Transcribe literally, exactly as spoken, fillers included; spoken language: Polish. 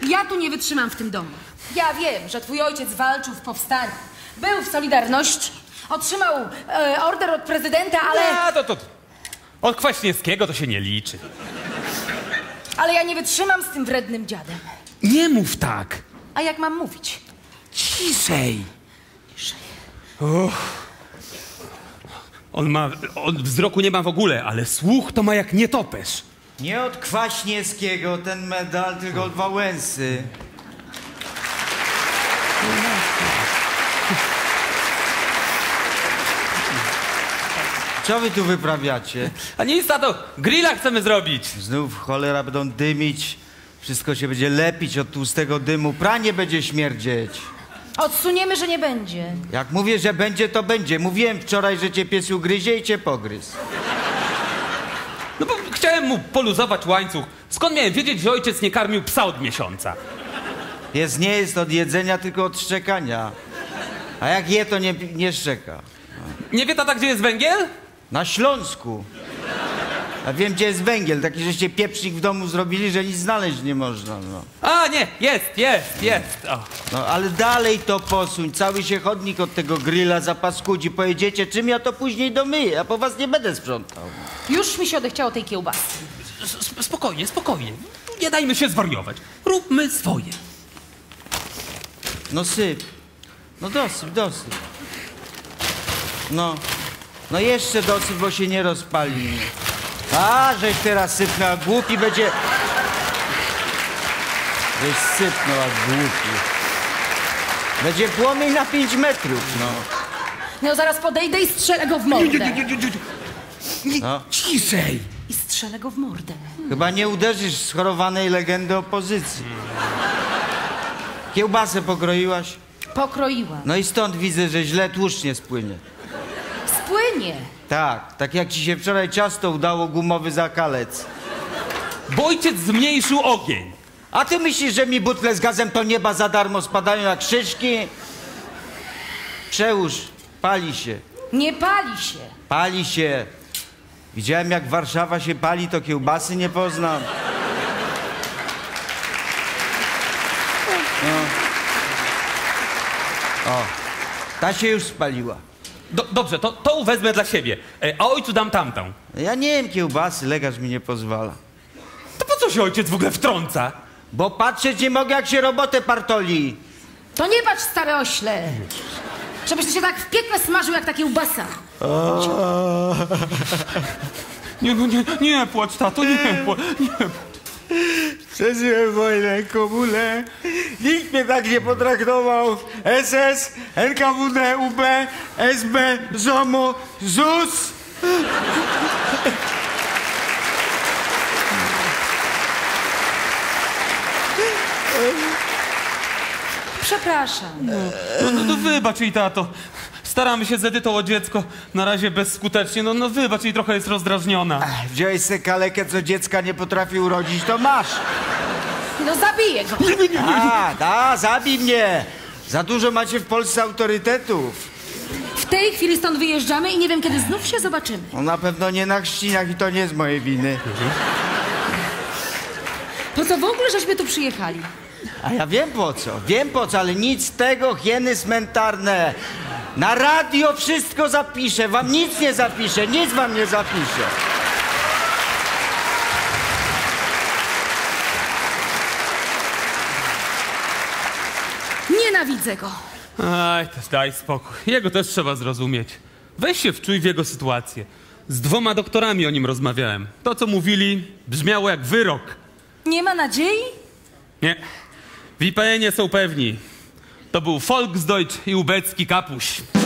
Ja tu nie wytrzymam w tym domu. Ja wiem, że twój ojciec walczył w powstaniu. Był w Solidarności. Otrzymał e, order od prezydenta, ale... A, to, to... Od Kwaśniewskiego to się nie liczy. Ale ja nie wytrzymam z tym wrednym dziadem. Nie mów tak. A jak mam mówić? Ciszej. Ciszej. Uff. On ma... On wzroku nie ma w ogóle, ale słuch to ma jak nietoperz. Nie od Kwaśniewskiego ten medal, tylko od Wałęsy. Co wy tu wyprawiacie? A nie jest to, grilla chcemy zrobić. Znów cholera będą dymić, wszystko się będzie lepić od tłustego dymu, pranie będzie śmierdzieć. Odsuniemy, że nie będzie. Jak mówię, że będzie, to będzie. Mówiłem wczoraj, że cię pies ugryzie i cię pogryzł. No bo chciałem mu poluzować łańcuch. Skąd miałem wiedzieć, że ojciec nie karmił psa od miesiąca? Pies nie jest od jedzenia, tylko od szczekania. A jak je, to nie, nie szczeka. Nie wie tata, gdzie jest węgiel? Na Śląsku. A wiem, gdzie jest węgiel. Taki, żeście pieprznik w domu zrobili, że nic znaleźć nie można. No, A nie, jest, jest, jest. O. no ale dalej to posuń. Cały się chodnik od tego grilla zapaskudzi. Pojedziecie, czym ja to później domyję? Ja po was nie będę sprzątał. Już mi się odechciało tej kiełbasy. Spokojnie, spokojnie. Nie dajmy się zwariować. Róbmy swoje. No syp. No dosyp, dosyp. No. No jeszcze dosyp, bo się nie rozpali. A, żeś teraz sypnął, a głupi będzie... Żeś sypnął, a głupi. Będzie płomień na pięć metrów, no. No zaraz podejdę i strzelę go w mordę. No. Ciszej. I strzelę go w mordę. Chyba nie uderzysz schorowanej legendy opozycji. Kiełbasę pokroiłaś? Pokroiłam. No i stąd widzę, że źle tłuszcz nie spłynie. Spłynie. Tak, tak jak ci się wczoraj ciasto udało, gumowy zakalec. Bo ojciec zmniejszył ogień. A ty myślisz, że mi butle z gazem to nieba za darmo spadają jak szyszki? Przełóż, pali się. Nie pali się. Pali się. Widziałem, jak Warszawa się pali, to kiełbasy nie poznam. No. O, ta się już spaliła. Do, dobrze, to, to wezmę dla siebie, e, a ojcu dam tamtą. Ja nie jem kiełbasy, lekarz mi nie pozwala. To po co się ojciec w ogóle wtrąca? Bo patrzeć nie mogę, jak się robotę partoli. To nie patrz, stare ośle. Żebyś ty się tak w piekle smażył jak ta kiełbasa. Nie, no nie, nie płacz, tato, nie płacz, nie płacz. Przeżyłem wojnę, komunę. Nikt mnie tak nie potraktował. S S, N K W D, U B, S B, ZOMO, Z U S. Przepraszam. No, no, no wybacz jej, tato. Staramy się z Edytą o dziecko, na razie bezskutecznie. No, no wybacz jej, trochę jest rozdrażniona. Ech, wziąłeś se kalekę, co dziecka nie potrafi urodzić, to masz. No zabiję go. A, da, zabij mnie. Za dużo macie w Polsce autorytetów. W tej chwili stąd wyjeżdżamy i nie wiem, kiedy znów się zobaczymy. No na pewno nie na chrzcinach i to nie z mojej winy. Po co w ogóle żeśmy tu przyjechali? A ja wiem po co, wiem po co, ale nic z tego, hieny cmentarne. Na radio wszystko zapiszę, wam nic nie zapiszę, nic wam nie zapiszę. Nienawidzę go. Aj, to daj spokój. Jego też trzeba zrozumieć. Weź się wczuj w jego sytuację. Z dwoma doktorami o nim rozmawiałem. To, co mówili, brzmiało jak wyrok. Nie ma nadziei? Nie. W I P N-ie są pewni. To był Volksdeutsch i ubecki kapuś.